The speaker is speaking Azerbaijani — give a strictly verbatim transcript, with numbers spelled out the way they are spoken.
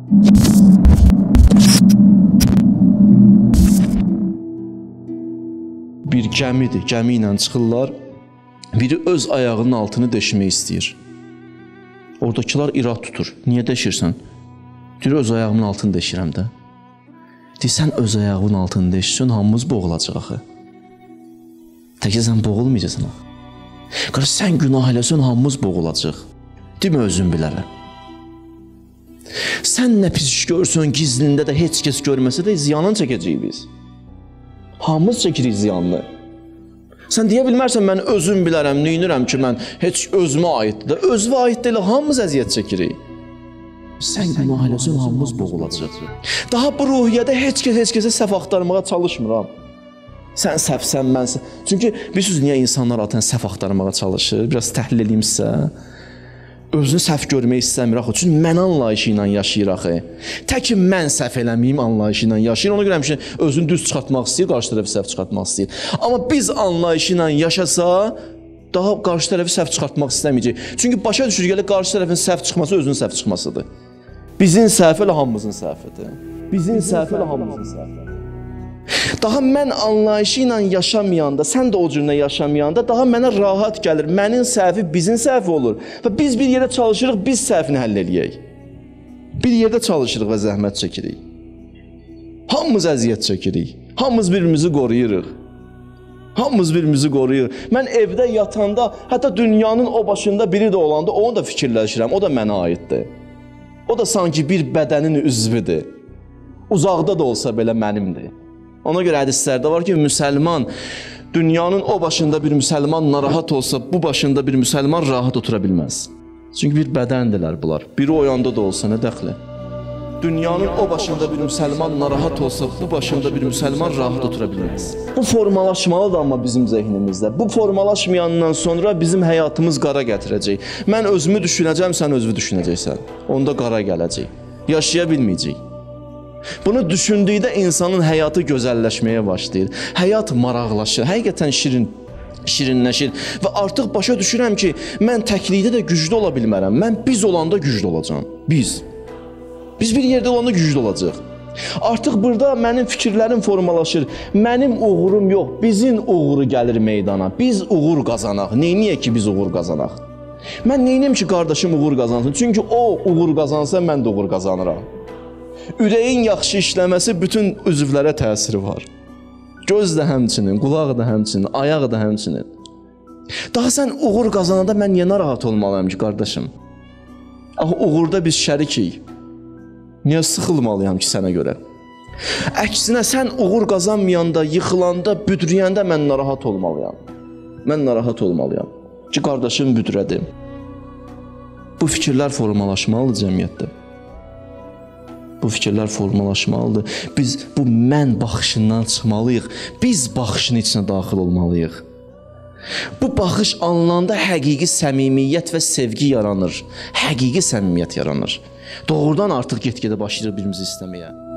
Bir gəmidir, gəmi ilə çıxırlar. Biri öz ayağının altını deşmək istəyir. Oradakılar irad tutur. Niyə deşirsən? Deyir, öz ayağımın altını deşirəm də. Deyir, sən öz ayağının altını deşirsən, hamımız boğulacaq axı. Təkcə sən boğulmayacaqsan axı. Qarşı, sən günah eləsən, hamımız boğulacaq. Demə, özün bilərəm. Sən nə pis iş görsən, gizlində də heç kəs görməsə də ziyanını çəkəcəyik biz. Hamımız çəkirik ziyanını. Sən deyə bilmərsən, mən özüm bilərəm, neynirəm ki, mən heç özümə aiddir. Özünə aid deyil, hamımız əziyyət çəkirik. Sən günah eləsən, hamımız boğulacaq. Daha bu ruhiyyədə heç kəs, heç kəsə səhv axtarmağa çalışmıram. Sən səhvsən, mən səhv. Çünki bilirsiniz, niyə insanlar atan səhv axtarmağa çalışır? Biraz təhlil edeyim sizə. Özünü səhv görmək istəmir axı. Çünki mən anlayışı ilə yaşayır axı. Təki mən səhv eləməyim anlayışı ilə yaşayır. Ona görə həmişə özünü düz çıxartmaq istəyir, qarşı tərəfi səhv çıxartmaq istəyir. Amma biz anlayışı ilə yaşasa, daha qarşı tərəfi səhv çıxartmaq istəməyəcək. Çünki başa düşür, gələ qarşı tərəfin səhv çıxması özünün səhv çıxmasıdır. Bizim səhv elə hamımızın səhvidir. Bizim səhv elə hamımızın səhvidir. Daha mən anlayışı ilə yaşamayanda, sən də o cürlə yaşamayanda daha mənə rahat gəlir. Mənin səhvi bizin səhvi olur. Və biz bir yerdə çalışırıq, biz səhvini həll eləyək. Bir yerdə çalışırıq və zəhmət çəkirik. Hamımız əziyyət çəkirik. Hamımız birimizi qoruyuruq. Hamımız birimizi qoruyuruq. Mən evdə yatanda, hətta dünyanın o başında biri də olanda onu da fikirləşirəm. O da mənə aiddir. O da sanki bir bədənin üzvüdür. Uzaqda da olsa belə mənimdir. Ona görə hədislərdə var ki, müsəlman, dünyanın o başında bir müsəlman narahat olsa, bu başında bir müsəlman rahat otura bilməz. Çünki bir bədəndirlər bunlar. Biri o yanda da olsa, nə dəxli? Dünyanın o başında bir müsəlman narahat olsa, bu başında bir müsəlman rahat otura bilməz. Bu formalaşmalıdır amma bizim zehnimizdə. Bu formalaşmayandan sonra bizim həyatımız qara gətirəcək. Mən özümü düşünəcəm, sən özünü düşünəcəksən. Onda qara gələcək. Yaşaya bilməyəcək. Bunu düşündükdə insanın həyatı gözəlləşməyə başlayır. Həyat maraqlaşır, həqiqətən şirin, şirinləşir. Və artıq başa düşürəm ki, mən təklikdə də güclü ola bilmərəm. Mən biz olanda güclü olacağam. Biz. Biz bir yerdə olanda güclü olacaq. Artıq burada mənim fikirlərim formalaşır. Mənim uğurum yox, bizim uğuru gəlir meydana. Biz uğur qazanaq. Neyniyək ki, biz uğur qazanaq? Mən neyniyəm ki, qardaşım uğur qazansın? Çünki o uğur qazansa, mən də uğur qazanıram. Ürəyin yaxşı işləməsi bütün üzvlərə təsiri var. Göz də həmçinin, qulaq da həmçinin, ayaq da həmçinin. Daha sən uğur qazananda mən niyə narahat olmalıyam ki, qardaşım? Axı, uğurda biz şərikik. Niyə sıxılmalıyam ki, sənə görə? Əksinə, sən uğur qazanmayanda, yıxılanda, büdrüyəndə mən narahat olmalıyam. Mən narahat olmalıyam ki, qardaşım büdrədi. Bu fikirlər formalaşmalıdır cəmiyyətdə. Bu fikirlər formalaşmalıdır. Biz bu mən baxışından çıxmalıyıq. Biz baxışın içinə daxil olmalıyıq. Bu baxış anlanda həqiqi səmimiyyət və sevgi yaranır. Həqiqi səmimiyyət yaranır. Doğrudan artıq get-gedə başlayır birimizi istəməyə.